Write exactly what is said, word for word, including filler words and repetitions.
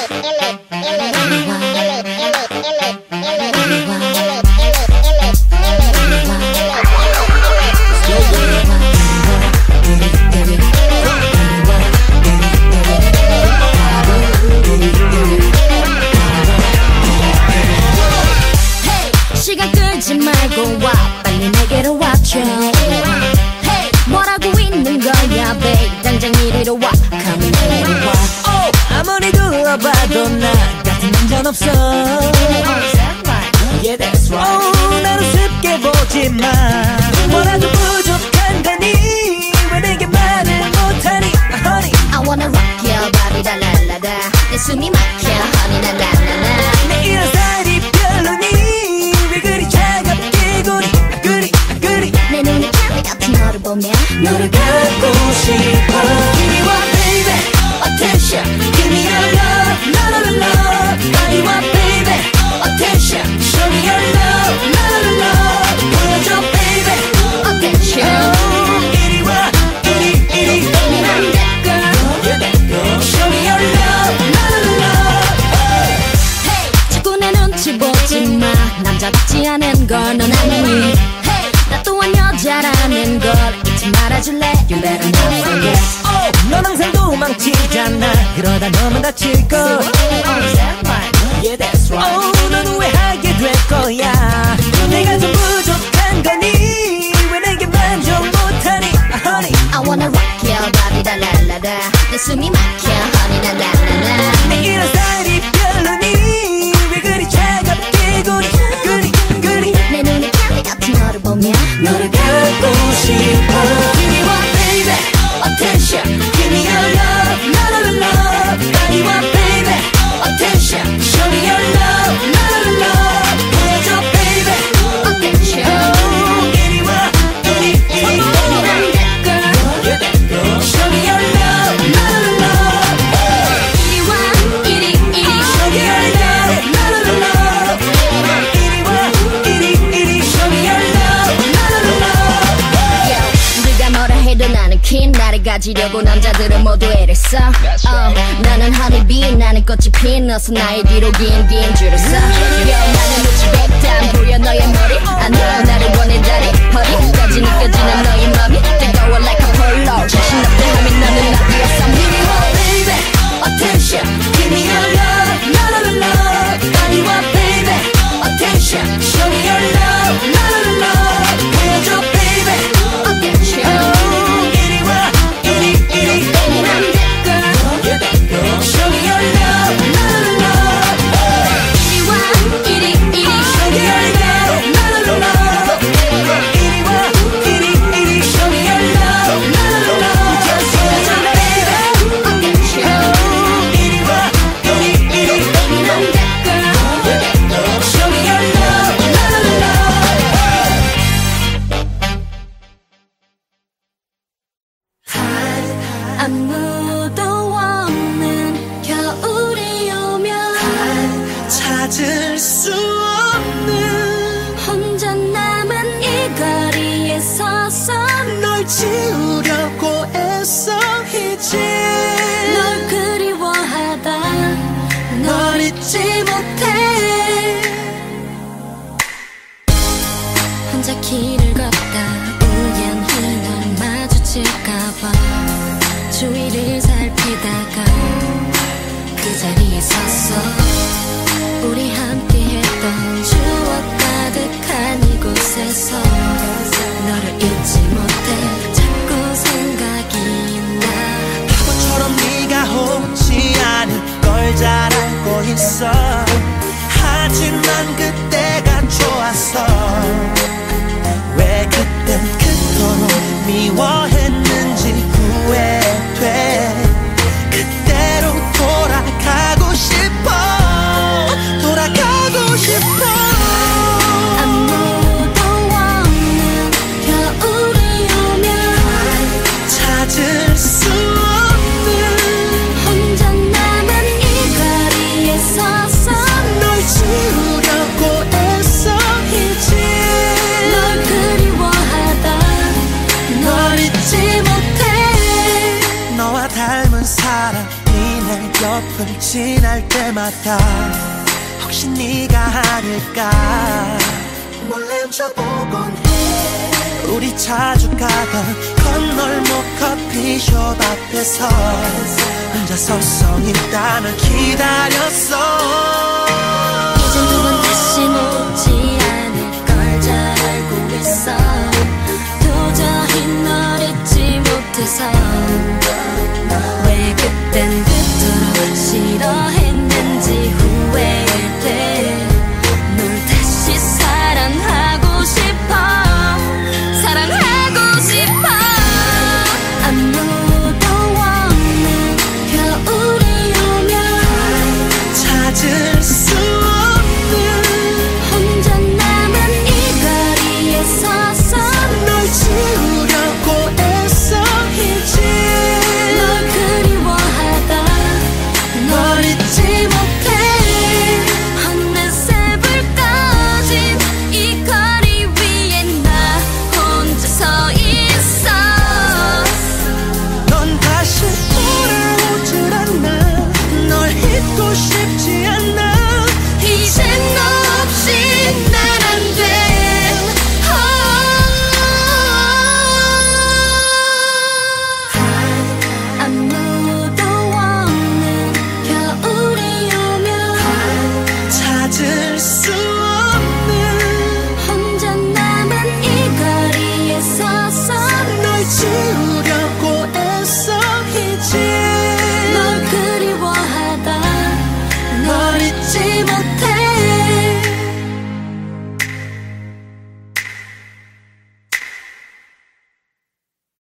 시간 끌지 말고 와 빨리 내게로 와줘. Hey, 뭐라고 있는 거야 babe 당장 이리로 와 come 이리로 와. oh, 아무리 둘러봐도 나 같은 남자는 없어. Yeah that's right. oh, 나를 쉽게 보지마. 뭐라도 부족한 거니 왜 내게 말을 못하니 honey. I wanna rock your body 라라라라 내 숨이 막혀 honey 나나나나. 내 이런 스타일이 별로니 왜 그리 차갑게 구리 구리 구리. 내 눈에 캔디 같은 너를 보면 너를 갖고 싶어. 이리 와 baby attention give me your love la la la love. 이리 와 baby attention show me your love la la la love. 보여줘 baby attention. 이리 와 이리 이리 I'm that girl. You're that girl. Show me your love la la la love. Hey, 자꾸 내 눈치 보지 마 남자답지 않은 걸 넌 아니. Hey, 나 또한 여자라는 걸 잊지 말아줄래. You better not forget. oh, 넌 항상 도망치잖아. 그러다 너만 다칠걸. Yeah that's right. oh, 넌 후회하게 될 거야. 내가 좀 부족한 거니 왜 내게 만족 못하니 honey. I wanna rock your body 라라라라 내 숨이 막혀 honey 나나나나. 내 이런 스타일이 별로니 왜 그리 차갑게 구리 구리 구리. 내 눈에 캔디 같은 너를 보면 너를 갖고 싶어. 이리 와 baby attention give me your love la la la love. 이리 와 baby attention show me your love la la la love. 보여줘 baby attention. 이리 와 이리 이리 I'm that girl. You're that girl. Show me your love la la la love. 이리 와 이리 이리 Show me your love la la la love. 이리 와 이리 이리 show me your love la la la love. yeah. 네가 뭐라 해도 나는 퀸 나를 가지려고 남자들은 모두 애랬어. uh, 나는 honeybee 나는 꽃이 피어서 나의 뒤로 긴 긴 줄을 서. yeah, 나는 무지 백단 보여 너의 머리. I know 나를 원해 다리 허리까지 느껴지는 너의 맘이 뜨거워 like a polo. 자신 없대 하면 너는 나비였어. 이리 와 baby attention give me your love la la la love. 이리 와 baby attention show me your love la la la love. 보여줘 baby attention. 이리 와 이리 이리 I'm that girl. You're that girl. Show me your love la la la love. 이리 와 이리 이리 Show me your love la la la love. 이리 와 이리 이리 show me your love la la la love. Just 보여줘 baby attention. 이리 와 이리 이리 I'm that girl. You're that girl. Show me your love la la la love. 아무도 없는 겨울이 오면 찾을 수 없는 혼자 남은 이 거리에 서서 널 지우려고 애써 이제 널 그리워하다 널 잊지 못해. 혼자 길을 걷다 우연히 널 마주칠까봐 주위를 살피다가 그 자리에 섰어. 우리 함께 했던 추억 가득한 이곳에서 너를 잊지 못해 자꾸 생각이 나. 바보처럼 네가 오지 않을 걸 잘 알고 있어. 하지만 그때가 좋았어. 왜 그땐 그토록 미워했는지 후회돼. 그때로 돌아가고 싶어. 돌아가고 싶어. 아무도 없는 겨울이 오면 찾을 수 없는 혼자 남은 이 거리에 서서 널 지우려고 옆을 지날 때마다 혹시 네가 아닐까 몰래 훔쳐보곤 해. 우리 자주 가던 건널목 커피숍 앞에서 혼자 서성이 땀을 기다렸어. 이젠 두 번 다신 오지 않을 걸 잘 알고 있어. 도저히 널 잊지 못해서 왜 그땐 그토록 싫어했는지 후회될 때